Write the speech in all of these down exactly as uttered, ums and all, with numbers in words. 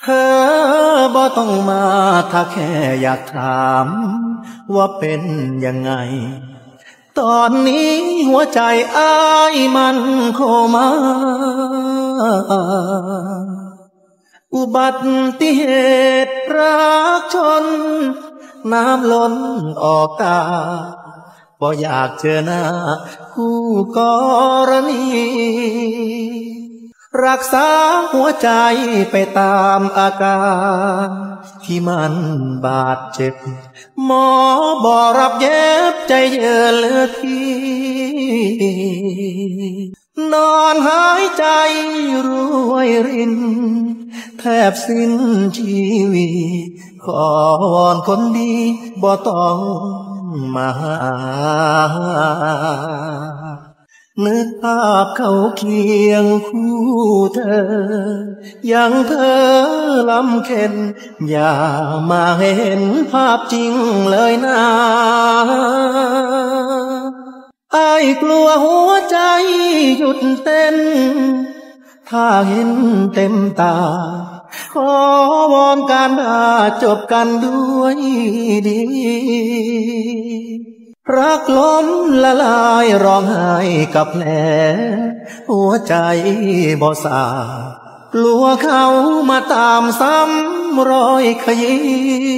อบ่ต้องมาถ้าแค่อยากถามว่าเป็นยังไงตอนนี้หัวใจอ้ายมันโคม่าอุบัติเหตุรักชนน้ำล้นออกตาบ่อยากเจอหน้าคู่กรณีรักษาหัวใจไปตามอาการที่มันบาดเจ็บหมอบอกรับเย็บใจเยือเหลือที่นอนหายใจรวยรินแทบสิ้นชีวิตขอวอนคนดีบ่ต้องมาหานึกภาพเขาเคียงคู่เธอยังเธอลำเค็นอย่ามาเห็นภาพจริงเลยนะอ้ายกลัวหัวใจหยุดเต้นถ้าเห็นเต็มตาขอวอนการด่าจบกันด้วยดีรักล้มละลายร้องไห้กับแผลหัวใจบ่สากลัวเขามาตามซ้ำรอยขยี้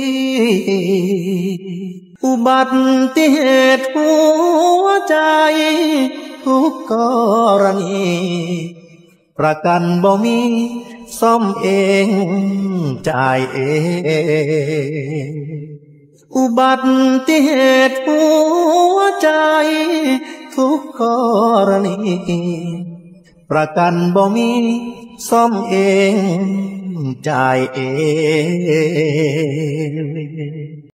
อุบัติเหตุหัวใจทุกกรณีประกันบ่มีซ่อมเองจ่ายเองอุบัติเหตุหัวใจทุกกรณีประกันบ่มีซ่อมเองจ่ายเอง